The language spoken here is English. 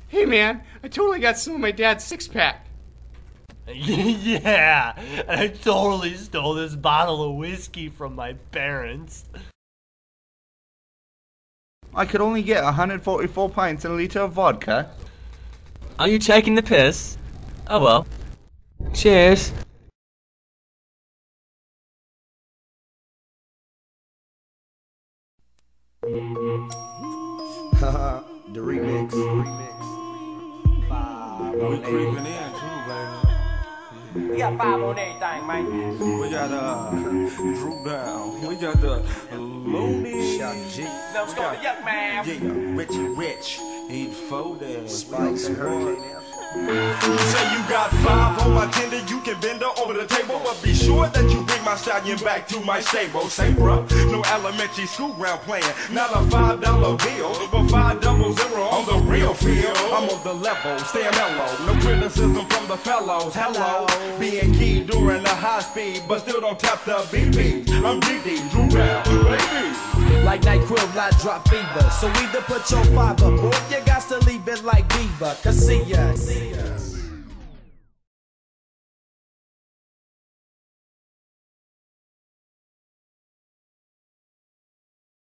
Hey man, I totally got some of my dad's six-pack. Yeah, I totally stole this bottle of whiskey from my parents. I could only get 144 pints and a litre of vodka. Are you taking the piss? Oh well. Cheers. Haha, the remix. We creeping in too, baby. We got 5 on everything, man. We got Drew Down. We got the Looney. Shout G. Let's go to Yuck, man. Yeah, Rich. Eat 4 there. Spice and Hurricane F. You say you got 5 on my tender, you can bend her over the table, but be sure that you bring my stallion back to my stable. Say, bruh, no elementary school ground playing, not a $5 bill, but 500 on the real field. I'm on the level, staying mellow, no criticism from the fellows. Hello, being key during the high speed, but still don't tap the BB. I'm DD, Drew Down, baby. Like NyQuil, I drop fever. So either put your 5 up, or you got to leave it like Diva. Cause see ya.